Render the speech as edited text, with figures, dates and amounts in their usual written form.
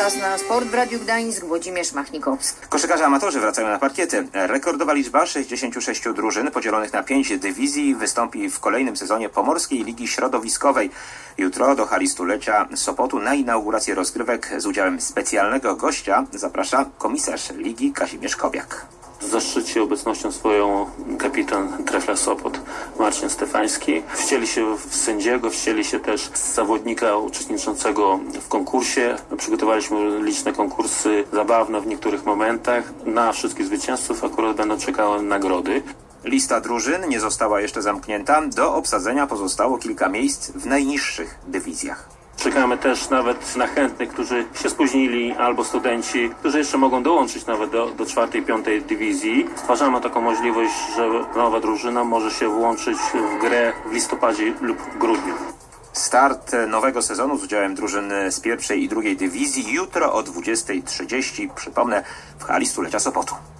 Czas na sport w Radiu Gdańsk. Włodzimierz Machnikowski. Koszykarze amatorzy wracają na parkiety. Rekordowa liczba 66 drużyn podzielonych na 5 dywizji wystąpi w kolejnym sezonie Pomorskiej Ligi Środowiskowej. Jutro do hali stulecia Sopotu na inaugurację rozgrywek z udziałem specjalnego gościa zaprasza komisarz ligi Kazimierz Kobiak. Zaszczyci obecnością swoją kapitan Trefla Sopot Marcin Stefański. Wcieli się w sędziego, wcieli się też z zawodnika uczestniczącego w konkursie. Przygotowaliśmy liczne konkursy zabawne w niektórych momentach. Na wszystkich zwycięzców akurat będą czekały nagrody. Lista drużyn nie została jeszcze zamknięta. Do obsadzenia pozostało kilka miejsc w najniższych dywizjach. Czekamy też nawet na chętnych, którzy się spóźnili, albo studenci, którzy jeszcze mogą dołączyć nawet do 4. i 5. dywizji. Stwarzamy taką możliwość, że nowa drużyna może się włączyć w grę w listopadzie lub grudniu. Start nowego sezonu z udziałem drużyn z 1. i 2. dywizji jutro o 20:30. Przypomnę, w hali stulecia Sopotu.